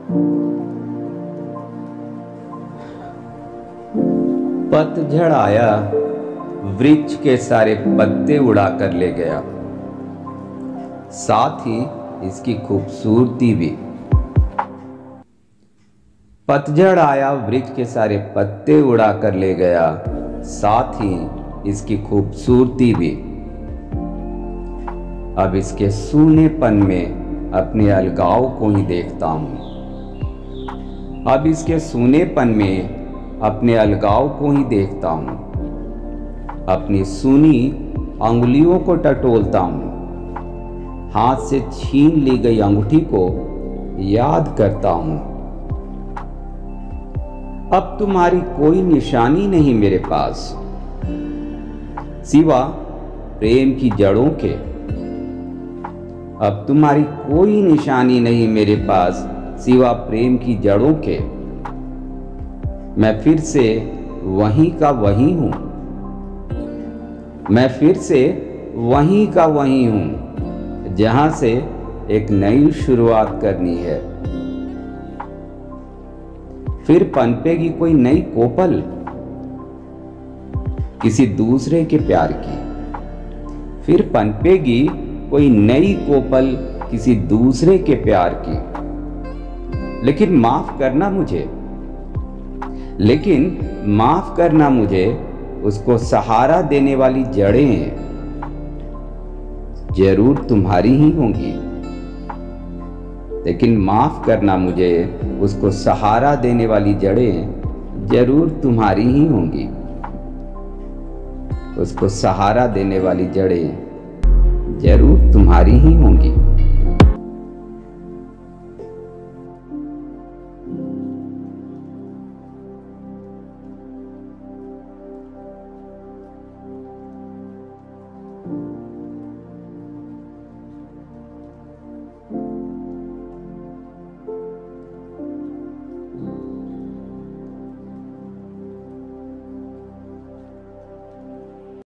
पतझड़ आया, वृक्ष के सारे पत्ते उड़ा कर ले गया, साथ ही इसकी खूबसूरती भी। पतझड़ आया, वृक्ष के सारे पत्ते उड़ा कर ले गया, साथ ही इसकी खूबसूरती भी। अब इसके सूनेपन में अपने अलगाव को ही देखता हूँ। अब इसके सूनेपन में अपने अलगाव को ही देखता हूँ। अपनी सूनी अंगुलियों को टटोलता हूँ। हाथ से छीन ली गई अंगूठी को याद करता हूँ। अब तुम्हारी कोई निशानी नहीं मेरे पास, सिवा प्रेम की जड़ों के। अब तुम्हारी कोई निशानी नहीं मेरे पास, सिवा प्रेम की जड़ों के। मैं फिर से वहीं का वहीं हूं। मैं फिर से वहीं का वहीं हूं, जहां से एक नई शुरुआत करनी है। फिर पनपेगी कोई नई कोपल किसी दूसरे के प्यार की। फिर पनपेगी कोई नई कोपल किसी दूसरे के प्यार की। लेकिन माफ करना मुझे, उसको सहारा देने वाली जड़ें जरूर तुम्हारी ही होंगी। लेकिन माफ करना मुझे, उसको सहारा देने वाली जड़ें जरूर तुम्हारी ही होंगी। उसको सहारा देने वाली जड़ें जरूर तुम्हारी ही होंगी।